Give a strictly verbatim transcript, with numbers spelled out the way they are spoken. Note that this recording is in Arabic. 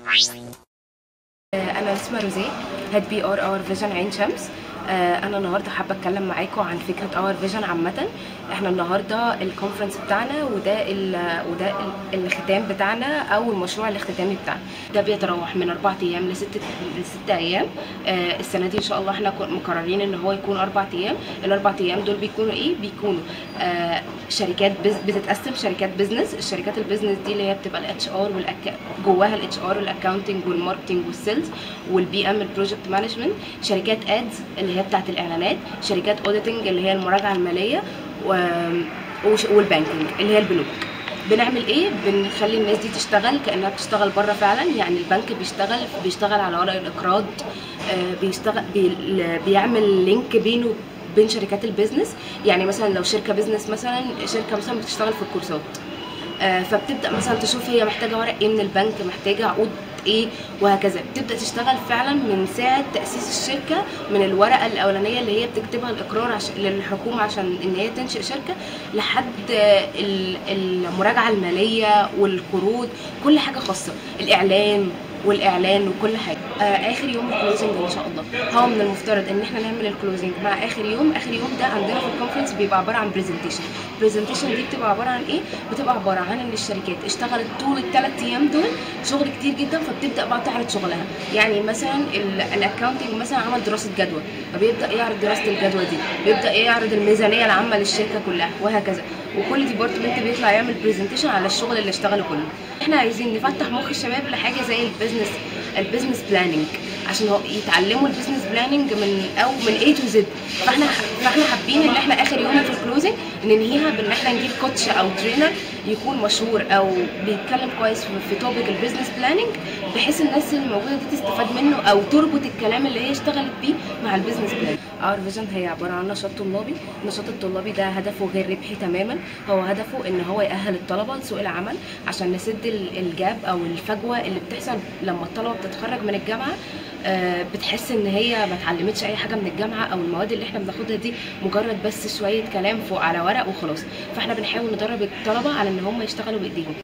انا اسمي روزيه، هاد بي ار اور فيجن عين شمس. انا النهارده حابه اتكلم معاكم عن فكره اور فيجن عامه. احنا النهارده الكونفرنس بتاعنا وده ال وده ال الختام بتاعنا او المشروع الاختتامي بتاعنا. ده بيتراوح من اربع ايام لست لست ايام. السنه دي ان شاء الله احنا مقررين ان هو يكون اربع ايام. الاربع ايام دول بيكونوا ايه؟ بيكونوا شركات بتتقسم شركات بيزنس. الشركات البيزنس دي اللي هي بتبقى الاتش ار والأك... جواها الاتش ار والاكاونتنج والماركتنج والسيلز والبي ام البروجكت مانجمنت. شركات ادز اللي هي بتاعت الاعلانات. شركات اوديتنج اللي هي المراجعه الماليه و... والبانكينج اللي هي البنوك. بنعمل ايه؟ بنخلي الناس دي تشتغل كانها بتشتغل بره فعلا. يعني البنك بيشتغل بيشتغل على ورق الاقراض، بيشتغل بي... بيعمل لينك بينه بين شركات البيزنس. يعني مثلا لو شركه بيزنس مثلا شركه مثلا بتشتغل في الكورسات، فبتبدا مثلا تشوف هي محتاجه ورق ايه من البنك، محتاجه عقود ايه، وهكذا. بتبدا تشتغل فعلا من ساعه تاسيس الشركه، من الورقه الاولانيه اللي هي بتكتبها الاقرار عش... للحكومه عشان ان هي تنشئ شركه، لحد المراجعه الماليه والقروض، كل حاجه خاصه، الاعلان والاعلان وكل حاجه. آه اخر يوم الكلوزنج ان شاء الله هو من المفترض ان احنا نعمل الكلوزنج مع اخر يوم. اخر يوم ده عندنا في الكونفرنس بيبقى عباره عن برزنتيشن. البرزنتيشن دي بتبقى عباره عن ايه؟ بتبقى عباره عن ان الشركات اشتغلت طول الثلاث ايام دول شغل كتير جدا، فبتبدا بقى تعرض شغلها. يعني مثلا الاكونتنج مثلا عمل دراسه جدوى، فبيبدا يعرض دراسه الجدوى دي، بيبدا يعرض الميزانيه العامه للشركه كلها، وهكذا. وكل ديبارتمنت بيطلع يعمل برزنتيشن على الشغل اللي اشتغله كله. احنا عايزين نفتح مخ الشباب لحاجه زي البيزنس البيزنس بلاننج، عشان هو يتعلموا البيزنس بلاننج من او من اي تو زد. فاحنا فاحنا حابين ان احنا اخر يوم في الكلوزنج ننهيها بان احنا نجيب كوتش او ترينر يكون مشهور او بيتكلم كويس في توبيك البيزنس بلاننج، بحيث الناس اللي موجوده دي تستفاد منه او تربط الكلام اللي هي اشتغلت بيه مع البيزنس بلان. اور فيجن هي عباره عن نشاط طلابي. النشاط الطلابي ده هدفه غير ربحي تماما. هو هدفه ان هو يأهل الطلبه لسوق العمل عشان نسد الجاب او الفجوه اللي بتحصل لما الطلبه بتتخرج من الجامعه بتحس ان هي ما اتعلمتش اي حاجه من الجامعه، او المواد اللي احنا بناخدها دي مجرد بس شويه كلام فوق على ورق وخلاص. فاحنا بنحاول ندرب الطلبه على ان هم يشتغلوا بايديهم.